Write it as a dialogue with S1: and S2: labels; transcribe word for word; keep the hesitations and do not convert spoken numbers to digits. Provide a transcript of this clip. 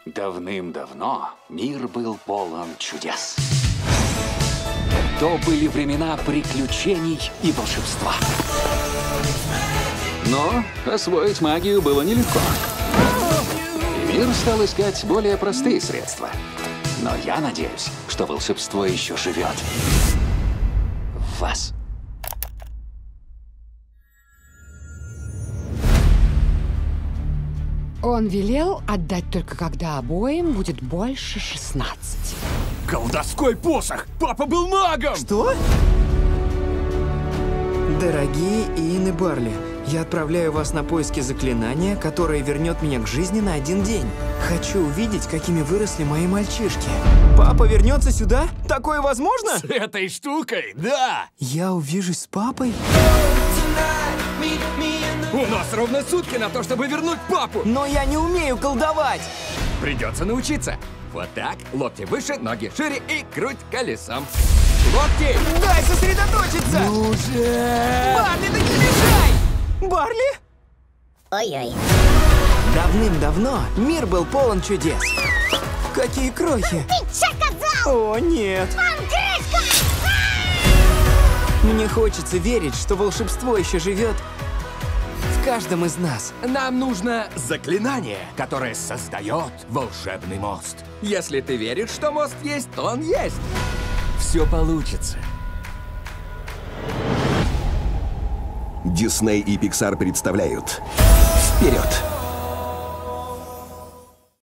S1: Давным-давно мир был полон чудес. То были времена приключений и волшебства. Но освоить магию было нелегко. И мир стал искать более простые средства. Но я надеюсь, что волшебство еще живет в вас.
S2: Он велел отдать только когда обоим будет больше шестнадцати.
S3: Колдовской посох! Папа был магом!
S4: Что? Дорогие Иэн и Барли, я отправляю вас на поиски заклинания, которое вернет меня к жизни на один день. Хочу увидеть, какими выросли мои мальчишки. Папа вернется сюда? Такое возможно?
S3: С этой штукой, да!
S4: Я увижусь с папой?
S3: У нас ровно сутки на то, чтобы вернуть папу!
S4: Но я не умею колдовать!
S3: Придется научиться. Вот так, локти выше, ноги шире и круть колесом. Локти!
S4: Дай сосредоточиться!
S3: Ну же!
S4: Барли, да не мешай! Барли?
S5: Ой-ой.
S4: Давным-давно мир был полон чудес. Какие крохи!
S5: Ты что сказал?
S4: О, нет! Мне хочется верить, что волшебство еще живет в каждом из нас.
S3: Нам нужно заклинание, которое создает волшебный мост. Если ты веришь, что мост есть, то он есть. Все получится.
S6: Дисней и Pixar представляют «Вперед!»